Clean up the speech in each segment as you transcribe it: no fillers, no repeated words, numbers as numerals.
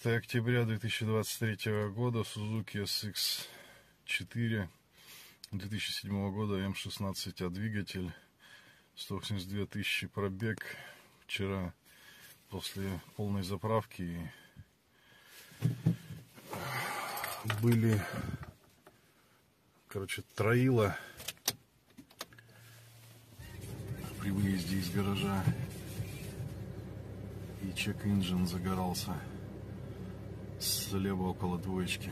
4 октября 2023 года, Suzuki SX4 2007 года, М16А двигатель, 182 тысячи пробег. Вчера после полной заправки были, троило при выезде из гаража, и чек-инжин загорался слева около двоечки.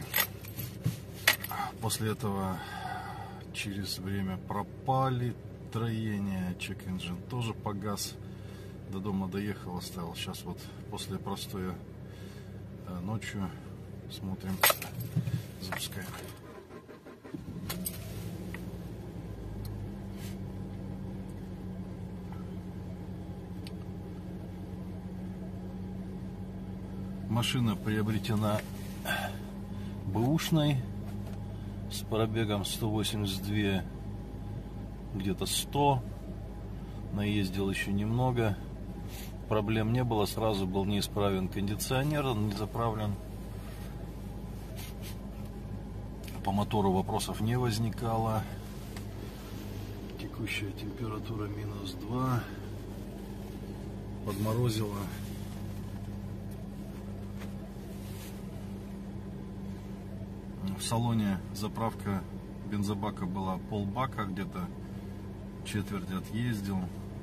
После этого через время пропали троения, чек-инжин тоже погас, до дома доехал, оставил. Сейчас вот после простоя ночью смотрим, запускаем. Машина приобретена бэушной с пробегом 182, где-то 100. Наездил еще немного. Проблем не было. Сразу был неисправен кондиционер, он не заправлен. По мотору вопросов не возникало. Текущая температура -2. Подморозило. В салоне заправка бензобака была полбака, где-то четверть отъездил.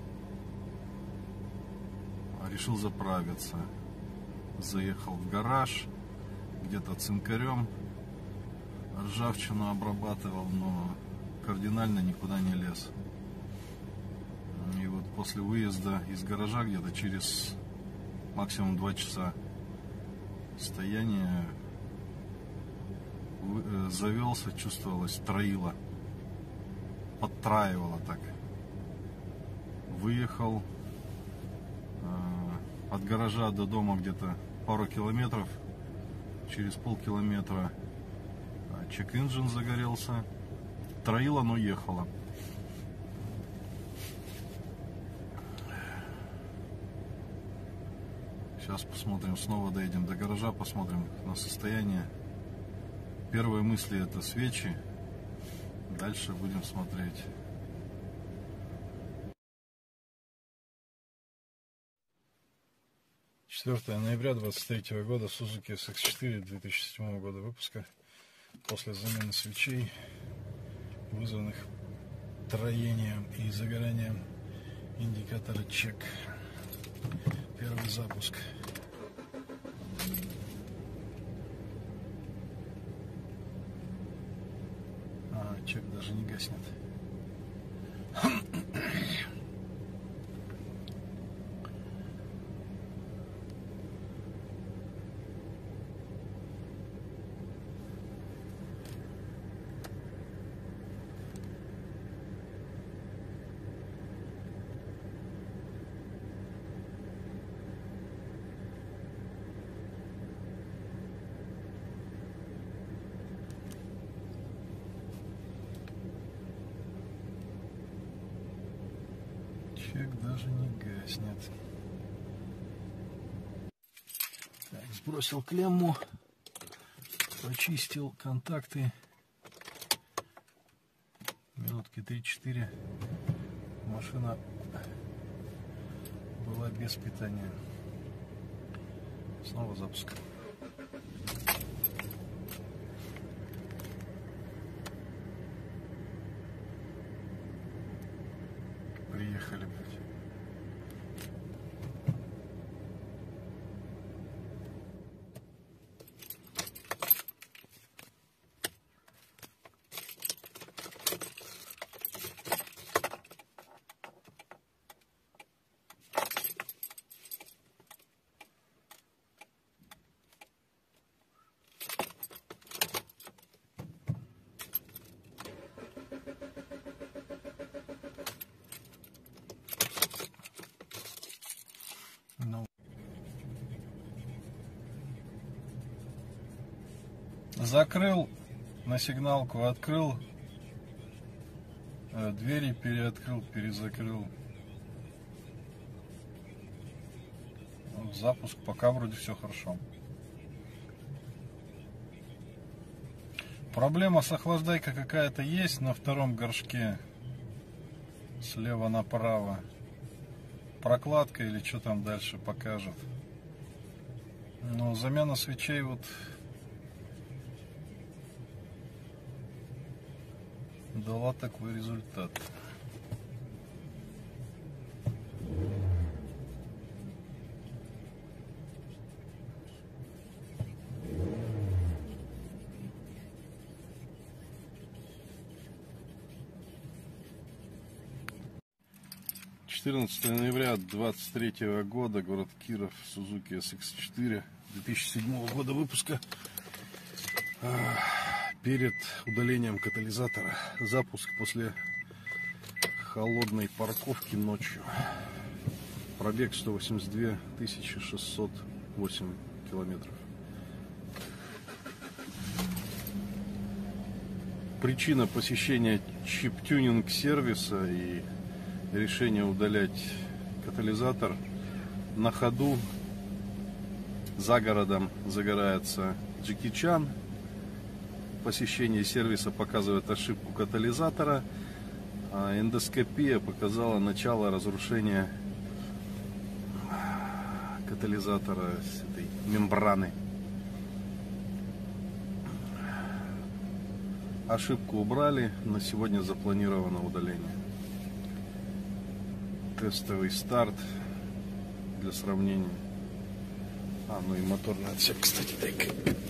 Решил заправиться. Заехал в гараж, где-то цинкарем ржавчину обрабатывал, но кардинально никуда не лез. И вот после выезда из гаража, где-то через максимум 2 часа стояния, завелся, чувствовалось, троило, подтраивало так. Выехал от гаража до дома где-то пару километров. Через полкилометра чек-инжин загорелся. Троило, но ехало. Сейчас посмотрим, снова доедем до гаража, посмотрим на состояние. Первые мысли — это свечи. Дальше будем смотреть. «4 ноября 2023 года, Suzuki SX4 2007 года выпуска. После замены свечей, вызванных троением и загоранием индикатора чек. Первый запуск. Чек даже не гаснет. Чек даже не гаснет. Так, сбросил клемму, почистил контакты. Минутки 3-4 машина была без питания. Снова запуск. Приехали, блядь. Закрыл на сигналку, открыл двери, переоткрыл, перезакрыл. Вот запуск, пока вроде все хорошо. Проблема с охлаждайкой какая-то есть на втором горшке. Слева направо. Прокладка или что там дальше покажет. Но замена свечей вот дала такой результат. Ноября 23 года, город Киров, Suzuki SX4 2007 года выпуска. Перед удалением катализатора. Запуск после холодной парковки ночью. Пробег 182 608 километров. Причина посещения чип-тюнинг сервиса и решение удалять катализатор: на ходу за городом загорается Джеки Чан. Посещение сервиса показывает ошибку катализатора, а эндоскопия показала начало разрушения катализатора с этой мембраны. Ошибку убрали, на сегодня запланировано удаление. Тестовый старт для сравнения. Ну и моторный отсек, кстати, дай-ка.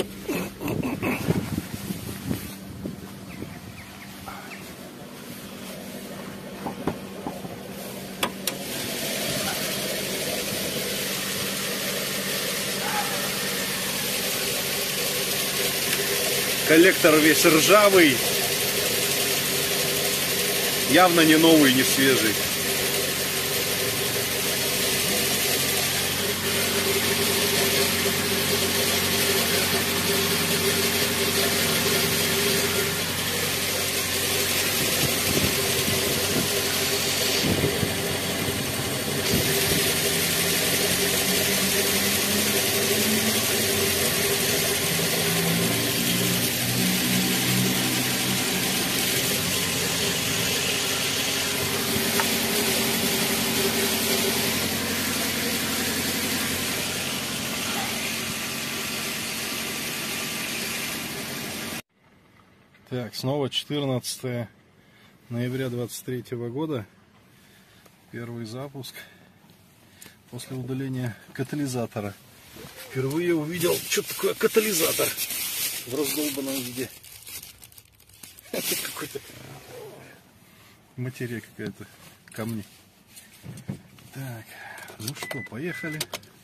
Коллектор весь ржавый, явно не новый, не свежий. Так, снова 14 ноября 23 года. Первый запуск после удаления катализатора. Впервые увидел, что такое катализатор в раздолбанном виде. Это какой-то материя какая-то, камни. Так, ну что, поехали.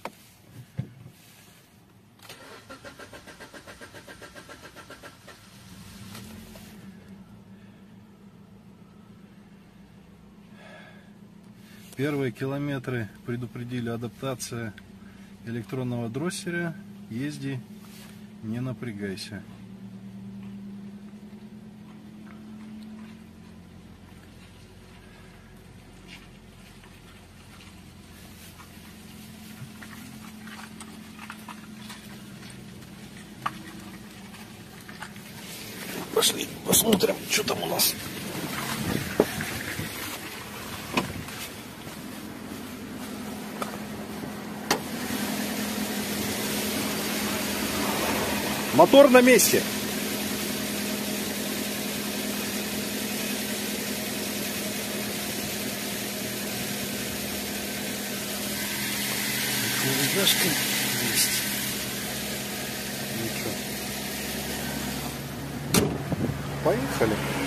Первые километры предупредили: адаптация электронного дросселя. Езди, не напрягайся. Пошли посмотрим, что там у нас. Мотор на месте. Рубашка есть. Ничего. Поехали.